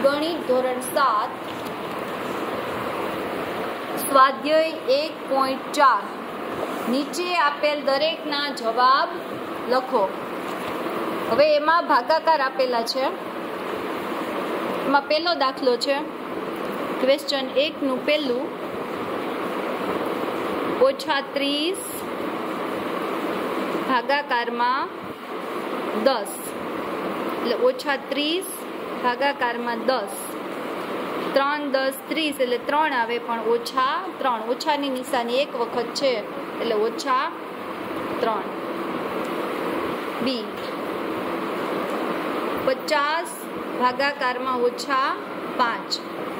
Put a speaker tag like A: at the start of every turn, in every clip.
A: ગણિત ધોરણ 7 સ્વાધ્યાય 1.4 નીચે આપેલ દરેકના જવાબ લખો। હવે એમાં ભાગાકાર આપેલા છે। એમાં પહેલો દાખલો છે ક્વેશ્ચન 1 નું પહેલું -30 ભાગાકારમાં 10 એટલે -30 ભાગાકારમાં 10 3 10 30 એટલે 3 આવે પણ -3 ઓછાની નિશાની એક વખત છે એટલે -3 બી 50 ભાગાકારમાં -5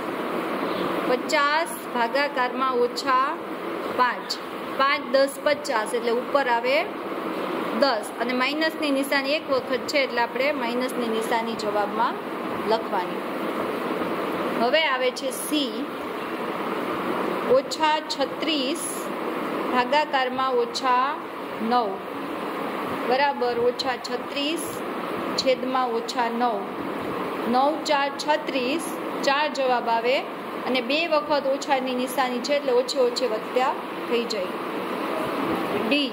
A: 50 ભાગાકારમાં -5 5 10 50 એટલે ઉપર આવે 10 અને માઇનસની નિશાની એક વખત છે એટલે આપણે માઇનસની નિશાની જવાબમાં લખવાની। હવે આવે છે સી -36 ભાગાકારમાં -9 બરાબર -36 છેદમાં -9 9 4 36 4 જવાબ આવે અને બે વખત ઓછાની નિશાની છે એટલે ઓછે ઓછે વધતા થઈ જાય। ડી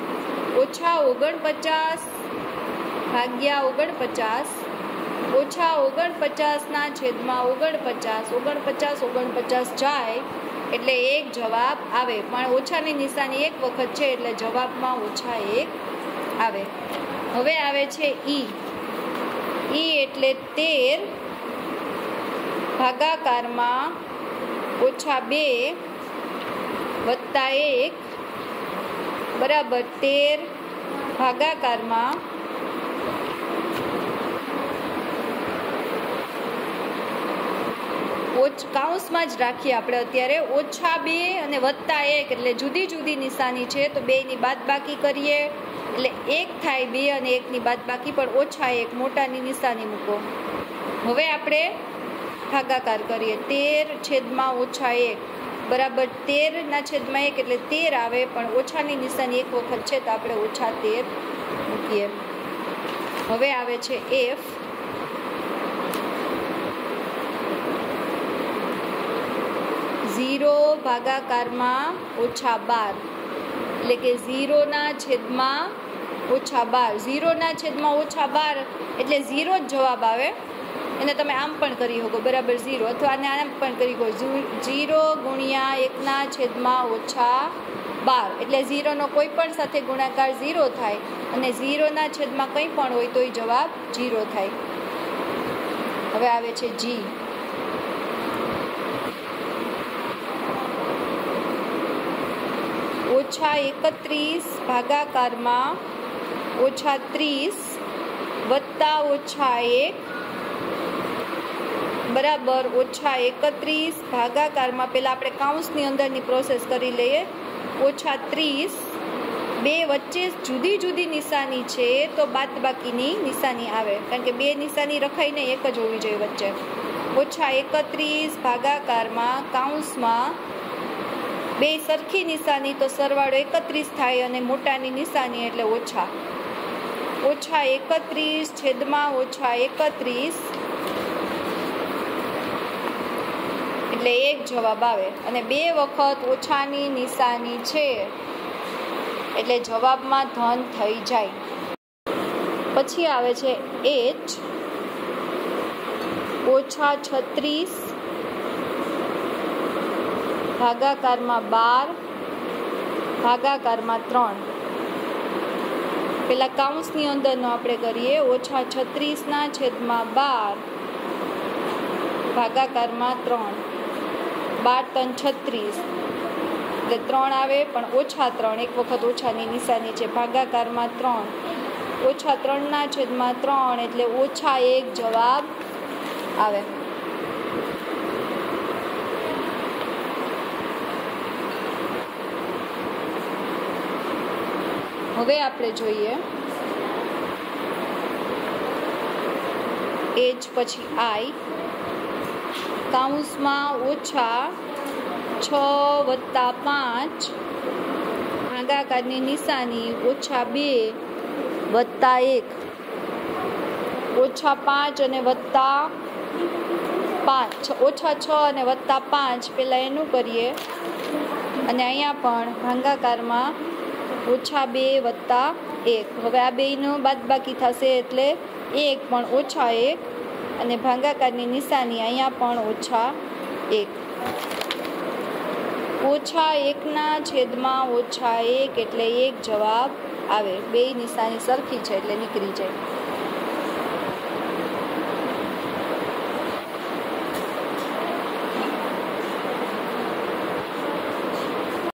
A: -49 ભાગ્યા 49 -49 ના છેદમાં 49 જાય એટલે એક જવાબ આવે પણ ઓછાની નિશાની એક વખત છે એટલે જવાબમાં -1 આવે। હવે આવે છે ઈ એટલે 13 ભાગાકારમાં -2 વત્તા 1 બરાબર 13 ભાગાકારમાં કાઉન્સમાં જ રાખીએ આપણે અત્યારે -2 અને +1 એટલે જુદી જુદી નિશાની છે તો બેની બાદબાકી કરીએ એટલે 1 થાય 2 અને 1 ની બાદબાકી પણ -1 મોટાની નિશાની મૂકો। હવે આપણે ભાગાકાર કરીએ 13 છેદમાં -1 બરાબર 13 ના છેદમાં 1 એટલે 13 આવે પણ ઓછાની નિશાની એક વખત છે તો આપણે -13 મૂકીએ। હવે આવે છે એફ 0 ભાગાકારમાં -12 એટલે કે 0 ના છેદમાં -12 0 ના છેદમાં -12 એટલે 0 જ જવાબ આવે। એને તમે આમ પણ કરી શકો બરાબર 0 અથવા આને આમ પણ કરી શકો 0 ગુણ્યા 1 ના છેદમાં -12 એટલે 0 નો કોઈ પણ સાથે ગુણાકાર 0 થાય અને 0 ના છેદમાં કંઈ પણ હોય તો એ જવાબ 0 થાય। હવે આવે છે જી -31 ભાગાકારમાં -30 વત્તા -1 બરાબર -31 ભાગાકારમાં પહેલાં આપણે કાઉન્સની અંદરની પ્રોસેસ કરી લઈએ -30 બે વચ્ચે જુદી જુદી નિશાની છે તો બાદબાકીની નિશાની આવે કારણ કે બે નિશાની રખાઈને એક જ હોવી જોઈએ વચ્ચે। -31 ભાગાકારમાં કાઉન્સમાં બે સરખી નિશાની તો સરવાળો 31 થાય અને મોટાની નિશાની એટલે ઓછા -31 છેદમાં -31 એટલે એક જવાબ આવે અને બે વખત ઓછાની નિશાની છે એટલે જવાબમાં ધન થઈ જાય। પછી આવે છે એચ -36 ભાગાકારમાં 12 ભાગાકારમાં 3 પેલા કાઉન્સની અંદરનો આપણે કરીએ -36 ના છેદમાં 12 ભાગાકારમાં 3 12 3 36 એટલે 3 આવે પણ -3 એક વખત ઓછાની નિશાની છે ભાગાકારમાં 3 -3 ના છેદમાં 3 એટલે -1 જવાબ આવે। હવે આપણે જોઈએ એચ પછી આઈ કાઉન્સમાં -6 વત્તા 5 ભાગાકારની નિશાની -2 વત્તા 1 -5 અને વત્તા -6 અને +5 પહેલાં એનું કરીએ અને અહીંયા પણ ભાગાકારમાં -2 + 1. હવે આ બેયનું બાદબાકી થશે એટલે 1 પણ -1 અને ભાગાકારની નિશાની અહીંયા પણ -1. -1/-1 એટલે 1 જવાબ આવે. બે નિશાની સરખી છે એટલે નીકળી જાય.